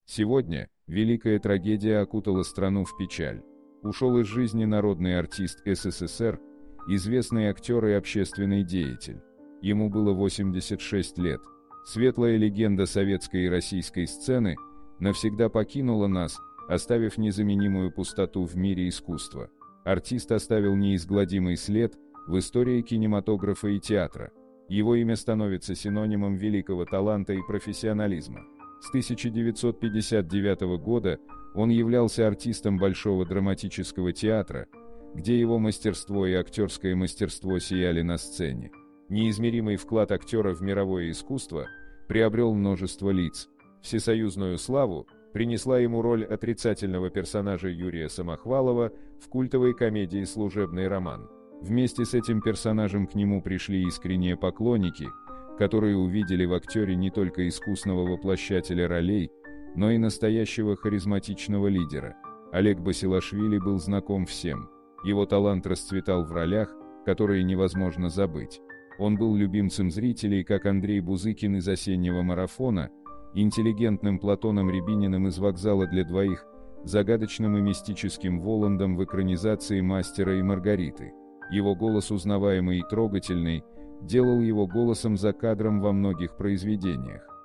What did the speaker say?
Сегодня великая трагедия окутала страну в печаль. Ушел из жизни народный артист СССР, известный актер и общественный деятель. Ему было 86 лет. Светлая легенда советской и российской сцены навсегда покинула нас, оставив незаменимую пустоту в мире искусства. Артист оставил неизгладимый след в истории кинематографа и театра. Его имя становится синонимом великого таланта и профессионализма. С 1959 года он являлся артистом Большого драматического театра, где его мастерство и актерское мастерство сияли на сцене. Неизмеримый вклад актера в мировое искусство приобрел множество лиц. Всесоюзную славу принесла ему роль отрицательного персонажа Юрия Самохвалова в культовой комедии «Служебный роман». Вместе с этим персонажем к нему пришли искренние поклонники, которые увидели в актере не только искусного воплощателя ролей, но и настоящего харизматичного лидера. Олег Басилашвили был знаком всем. Его талант расцветал в ролях, которые невозможно забыть. Он был любимцем зрителей, как Андрей Бузыкин из «Осеннего марафона», интеллигентным Платоном Рябининым из «Вокзала для двоих», загадочным и мистическим Воландом в экранизации «Мастера и Маргариты». Его голос, узнаваемый и трогательный, делал его голосом за кадром во многих произведениях.